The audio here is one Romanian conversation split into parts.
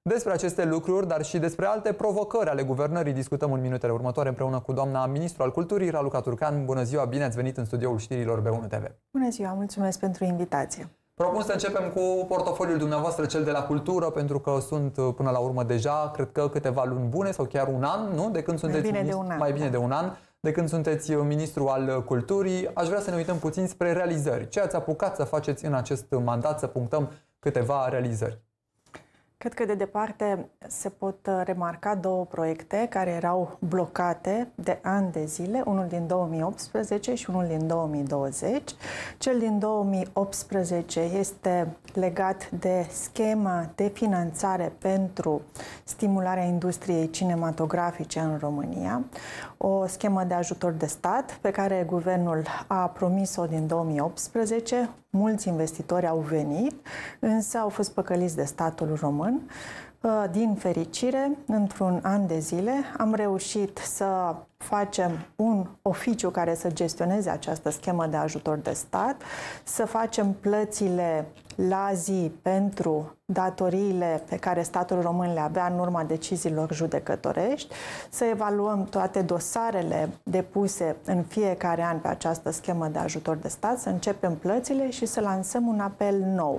Despre aceste lucruri, dar și despre alte provocări ale guvernării discutăm în minutele următoare împreună cu doamna ministru al Culturii, Raluca Turcan. Bună ziua, bine ați venit în studioul știrilor B1 TV. Bună ziua, mulțumesc pentru invitație. Propun să începem cu portofoliul dumneavoastră, cel de la cultură, pentru că sunt până la urmă deja, cred că câteva luni bune sau chiar un an, nu? De când sunteți mai bine de un an, de când sunteți ministru al culturii. Aș vrea să ne uităm puțin spre realizări. Ce ați apucat să faceți în acest mandat, să punctăm câteva realizări? Cred că de departe se pot remarca două proiecte care erau blocate de ani de zile, unul din 2018 și unul din 2020. Cel din 2018 este legat de schema de finanțare pentru stimularea industriei cinematografice în România, o schemă de ajutor de stat pe care guvernul a promis-o din 2018. Mulți investitori au venit, însă au fost păcăliți de statul român. Din fericire, într-un an de zile, am reușit să facem un oficiu care să gestioneze această schemă de ajutor de stat, să facem plățile la zi pentru datoriile pe care statul român le avea în urma deciziilor judecătorești, să evaluăm toate dosarele depuse în fiecare an pe această schemă de ajutor de stat, să începem plățile și să lansăm un apel nou.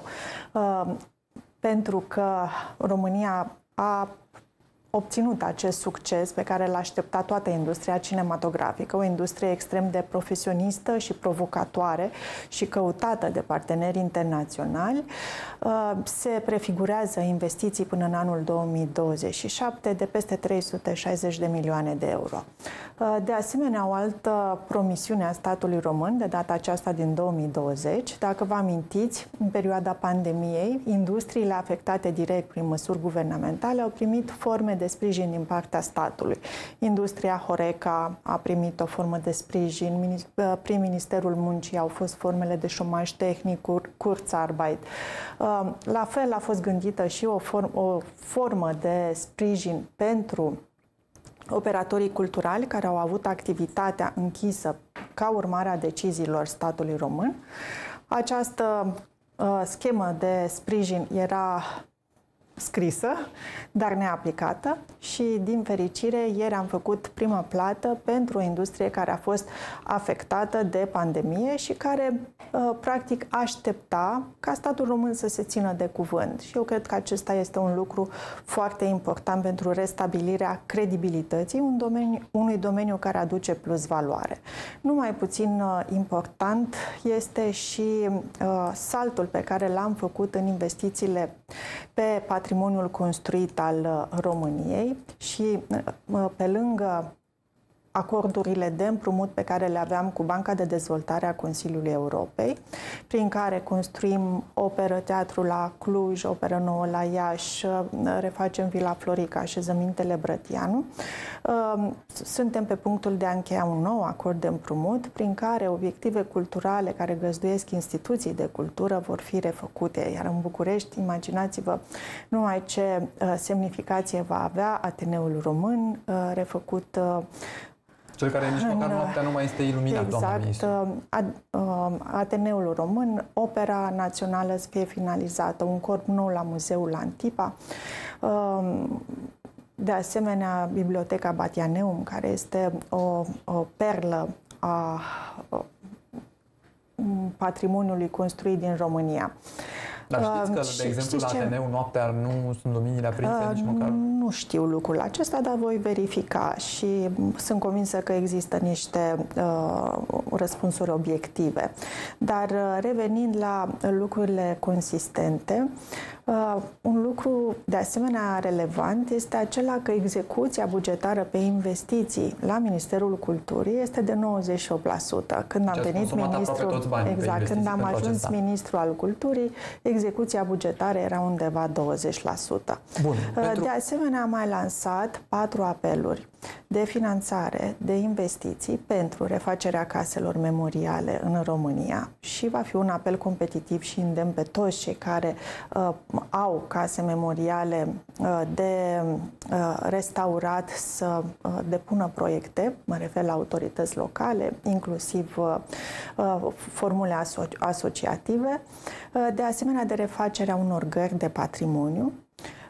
Pentru că România a obținut acest succes pe care l-a așteptat toată industria cinematografică, o industrie extrem de profesionistă și provocatoare și căutată de parteneri internaționali. Se prefigurează investiții până în anul 2027 de peste 360 de milioane de euro. De asemenea, o altă promisiune a statului român, de data aceasta din 2020, dacă vă amintiți, în perioada pandemiei, industriile afectate direct prin măsuri guvernamentale au primit forme de sprijin din partea statului. Industria Horeca a primit o formă de sprijin, prin Ministerul Muncii au fost formele de șomaj tehnic, Kurzarbeit. La fel a fost gândită și o formă de sprijin pentru operatorii culturali care au avut activitatea închisă ca urmare a deciziilor statului român. Această schemă de sprijin era scrisă, dar neaplicată și, din fericire, ieri am făcut prima plată pentru o industrie care a fost afectată de pandemie și care, practic, aștepta ca statul român să se țină de cuvânt. Și eu cred că acesta este un lucru foarte important pentru restabilirea credibilității unui domeniu care aduce plus valoare. Nu mai puțin important este și saltul pe care l-am făcut în investițiile pe patrimoniul construit al României și pe lângă acordurile de împrumut pe care le aveam cu Banca de Dezvoltare a Consiliului Europei, prin care construim operă teatru la Cluj, operă nouă la Iași, refacem Vila Florica, așezămintele Brătianu. Suntem pe punctul de a încheia un nou acord de împrumut, prin care obiective culturale care găzduiesc instituții de cultură vor fi refăcute. Iar în București, imaginați-vă numai ce semnificație va avea Ateneul Român, refăcut cel care nici măcar noaptea nu mai este iluminat, exact, doamna ministru. Ateneul Român, opera națională să fie finalizată, un corp nou la Muzeul Antipa, de asemenea Biblioteca Batianeum, care este o perlă a patrimoniului construit din România. Dar știți că, de exemplu, la Ateneu noaptea nu sunt luminile aprinse nici măcar? Nu știu lucrul acesta, dar voi verifica și sunt convinsă că există niște răspunsuri obiective. Dar revenind la lucrurile consistente, un lucru de asemenea relevant este acela că execuția bugetară pe investiții la Ministerul Culturii este de 98%. Când am venit ministrul, exact, când am ajuns ministru al Culturii, execuția bugetară era undeva 20%. Bun, de asemenea, am mai lansat 4 apeluri de finanțare, de investiții pentru refacerea caselor memoriale în România și va fi un apel competitiv și îndemn pe toți cei care au case memoriale de restaurat să depună proiecte, mă refer la autorități locale, inclusiv formule asociative, de asemenea de refacerea unor gări de patrimoniu,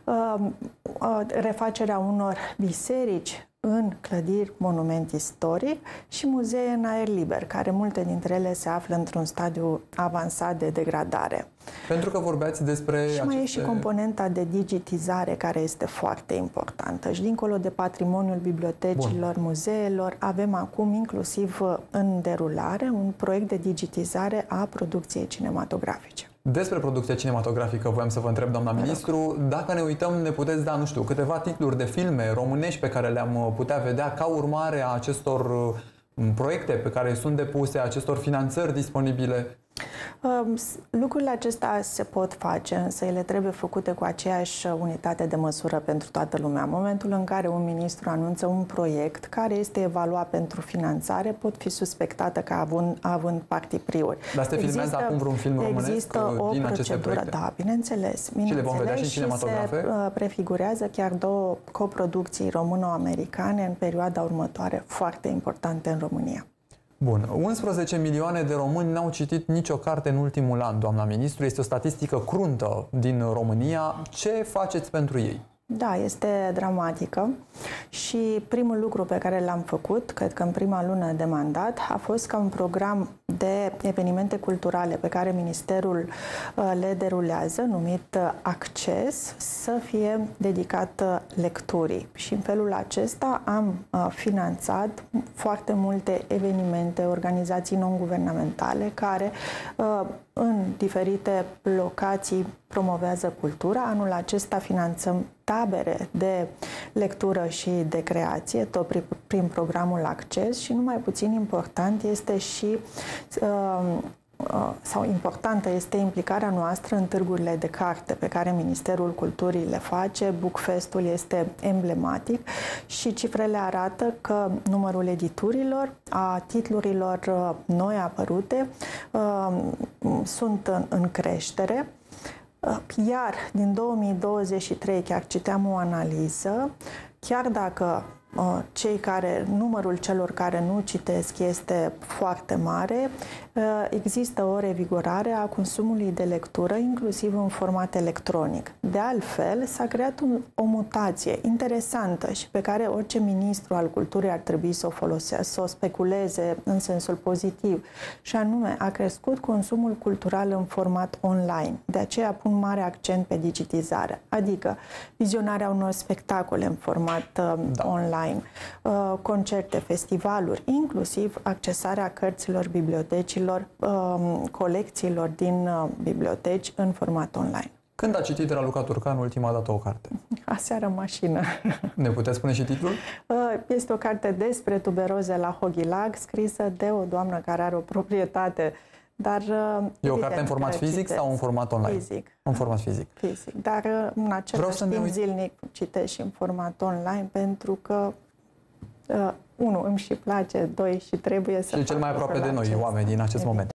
refacerea unor biserici în clădiri, monument istoric și muzee în aer liber, care multe dintre ele se află într-un stadiu avansat de degradare. Pentru că vorbeați despre Și mai e și componenta de digitizare, care este foarte importantă. Și dincolo de patrimoniul bibliotecilor, muzeelor, avem acum inclusiv în derulare un proiect de digitizare a producției cinematografice. Despre producția cinematografică voiam să vă întreb, doamna ministru, dacă ne uităm, ne puteți da, nu știu, câteva titluri de filme românești pe care le-am putea vedea ca urmare a acestor proiecte pe care sunt depuse, acestor finanțări disponibile? Lucrurile acestea se pot face, însă ele trebuie făcute cu aceeași unitate de măsură pentru toată lumea. În momentul în care un ministru anunță un proiect care este evaluat pentru finanțare, pot fi suspectată ca având partipriuri. Dar se filmează acum vreun film românesc din aceste proiecte? Da, bineînțeles. Și le vom vedea și în cinematografe? Se prefigurează chiar 2 coproducții româno-americane în perioada următoare, foarte importante în România. Bun. 11 milioane de români n-au citit nicio carte în ultimul an, doamna ministru. Este o statistică cruntă din România. Ce faceți pentru ei? Da, este dramatică și primul lucru pe care l-am făcut, cred că în prima lună de mandat, a fost ca un program de evenimente culturale pe care Ministerul le derulează, numit Acces, să fie dedicat lecturii. Și în felul acesta am finanțat foarte multe evenimente, organizații non-guvernamentale care în diferite locații promovează cultura. Anul acesta finanțăm tabere de lectură și de creație, tot prin programul Acces, și nu mai puțin important este și importantă este implicarea noastră în târgurile de carte pe care Ministerul Culturii le face. Bookfest-ul este emblematic și cifrele arată că numărul editurilor, a titlurilor noi apărute sunt în creștere. Iar din 2023, chiar citeam o analiză, chiar dacă numărul celor care nu citesc este foarte mare, există o revigorare a consumului de lectură, inclusiv în format electronic. De altfel, s-a creat o mutație interesantă și pe care orice ministru al culturii ar trebui să o folosească, să o speculeze în sensul pozitiv. Și anume, a crescut consumul cultural în format online. De aceea pun mare accent pe digitizare, adică vizionarea unor spectacole în format online, concerte, festivaluri, inclusiv accesarea cărților, bibliotecilor, colecțiilor din biblioteci în format online. Când a citit Raluca Turcan ultima dată o carte? Aseară în mașină. Ne puteți spune și titlul? Este o carte despre tuberoze la Hoghilag, scrisă de o doamnă care are o proprietate. Dar, e o carte în format fizic sau în format online? Fizic. În format fizic. Fizic. Dar în același timp zilnic citesc și în format online, pentru că 1, îmi și place, 2, și trebuie să... Și cel mai aproape de noi, oameni, din acest moment.